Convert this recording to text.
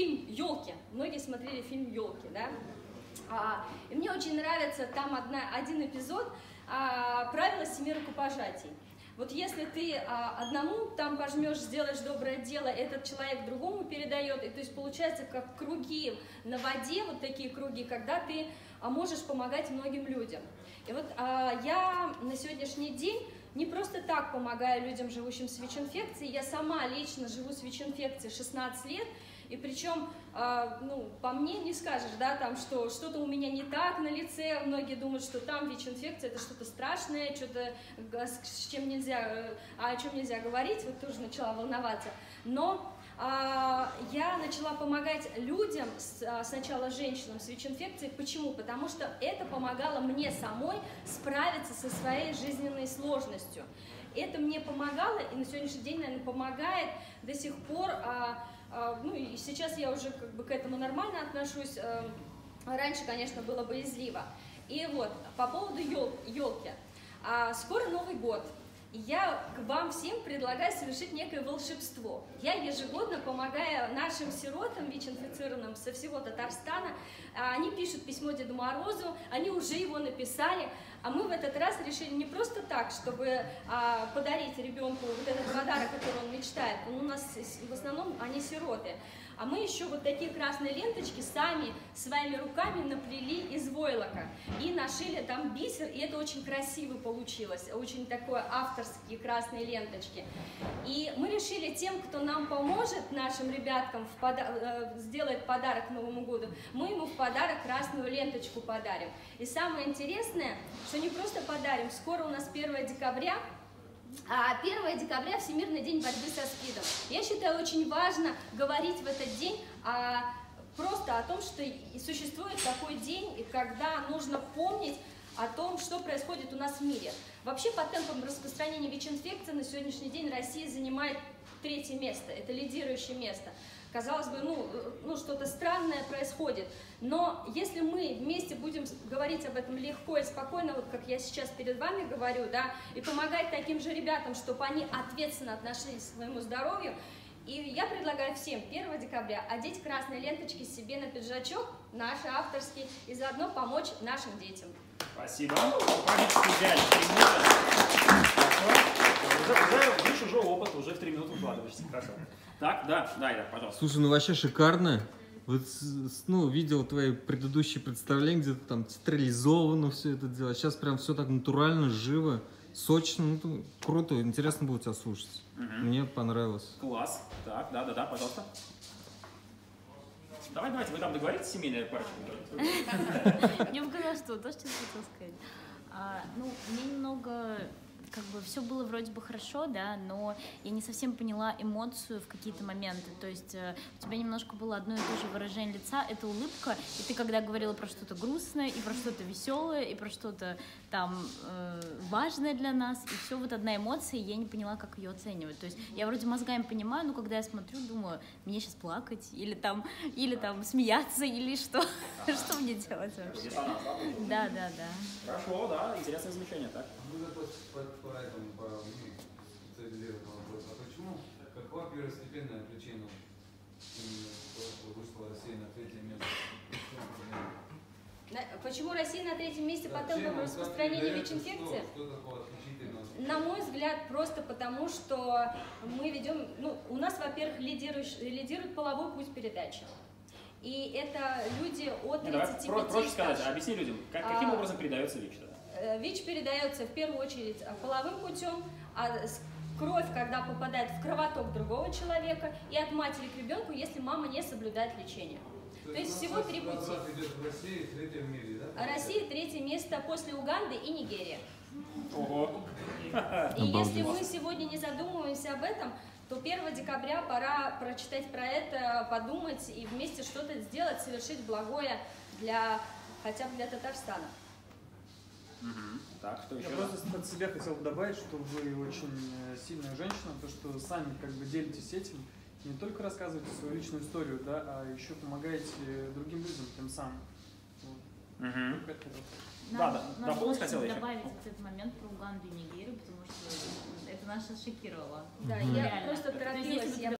фильм «Елки». Многие смотрели фильм «Елки», да? И мне очень нравится там один эпизод «Правила 7 рукопожатий». Вот если ты одному там пожмешь, сделаешь доброе дело, этот человек другому передает, и то есть получается как круги на воде, вот такие круги, когда ты можешь помогать многим людям. И вот я на сегодняшний день не просто так помогаю людям, живущим с ВИЧ-инфекцией, я сама лично живу с ВИЧ-инфекцией 16 лет, и причем, ну, по мне не скажешь, да, там, что что-то у меня не так на лице, многие думают, что там ВИЧ-инфекция это что-то страшное, что-то, с чем нельзя, о чем нельзя говорить, вот тоже начала волноваться, но я начала помогать людям, сначала женщинам с ВИЧ-инфекцией. Почему? Потому что это помогало мне самой справиться со своей жизненной сложностью. Это мне помогало, и на сегодняшний день, наверное, помогает до сих пор. Ну и сейчас я уже как бы к этому нормально отношусь. Раньше, конечно, было боязливо. И вот, по поводу елки. Скоро Новый год. Я вам всем предлагаю совершить некое волшебство. Я ежегодно помогаю нашим сиротам, ВИЧ-инфицированным со всего Татарстана. Они пишут письмо Деду Морозу, они уже его написали. А мы в этот раз решили не просто так, чтобы подарить ребенку вот этот подарок, который он мечтает. У нас в основном они сироты. А мы еще вот такие красные ленточки сами своими руками наплели из войлока. И нашили там бисер, и это очень красиво получилось. Очень такое авторские красные ленточки. И мы решили тем, кто нам поможет, нашим ребяткам, сделает подарок к Новому году, мы ему в подарок красную ленточку подарим. И самое интересное, что не просто подарим, скоро у нас 1 декабря, 1 декабря Всемирный день борьбы со СПИДом. Я считаю, очень важно говорить в этот день просто о том, что существует такой день, когда нужно помнить о том, что происходит у нас в мире. Вообще, по темпам распространения ВИЧ-инфекции на сегодняшний день Россия занимает 3-е место, это лидирующее место. Казалось бы, ну что-то странное происходит, но если мы вместе будем говорить об этом легко и спокойно, вот как я сейчас перед вами говорю, да, и помогать таким же ребятам, чтобы они ответственно относились к своему здоровью, и я предлагаю всем 1 декабря одеть красные ленточки себе на пиджачок, наши авторские, и заодно помочь нашим детям. Спасибо. Уже чужой опыт, уже в 3 минуты укладываешься. Хорошо. Так, да, пожалуйста. Слушай, ну вообще шикарно. Вот, ну, видел твои предыдущие представления, где-то там театрализовано все это дело. Сейчас прям все так натурально, живо, сочно. Ну, круто, интересно было тебя слушать. Мне понравилось. Класс. Так, да, пожалуйста. Давайте, вы там договоритесь, семейная парочка? Мне показалось, что то, что я хотела сказать. Ну, мне немного... Как бы все было вроде бы хорошо, да, но я не совсем поняла эмоцию в какие-то моменты. То есть у тебя немножко было одно и то же выражение лица, это улыбка, и ты когда говорила про что-то грустное, и про что-то веселое, и про что-то там важное для нас, и все вот одна эмоция, и я не поняла, как ее оценивать. То есть я вроде мозгами понимаю, но когда я смотрю, думаю, мне сейчас плакать, или там смеяться, или что, что мне делать вообще? Да. Хорошо, да, интересное замечание, так. По этому специализированному вопросу. А почему, какова первостепенная причина вышла Россия на 3-е место? Почему Россия на 3-м месте по темпам распространения ВИЧ-инфекции? На мой взгляд, просто потому, что мы ведем, ну, у нас, во-первых, лидирует половой путь передачи. И это люди от 35 лет. Проще сказать, объясни людям, каким образом передается ВИЧ? ВИЧ передается в первую очередь половым путем, кровь, когда попадает в кровоток другого человека, и от матери к ребенку, если мама не соблюдает лечение. То есть всего 3 пути. Россия 3-е в мире, да? Россия 3-е место после Уганды и Нигерии. Ого. И если мы сегодня не задумываемся об этом, то 1 декабря пора прочитать про это, подумать и вместе что-то сделать, совершить благое хотя бы для Татарстана. Так, что еще? Я просто от себя хотел бы добавить, что вы очень сильная женщина, то, что сами как бы делитесь этим, не только рассказываете свою личную историю, да, а еще помогаете другим людям тем самым. Вот. Надо полностью хотела еще. добавить этот момент про Уганду и Нигерию, потому что это нас шокировало. Да, я просто торопилась.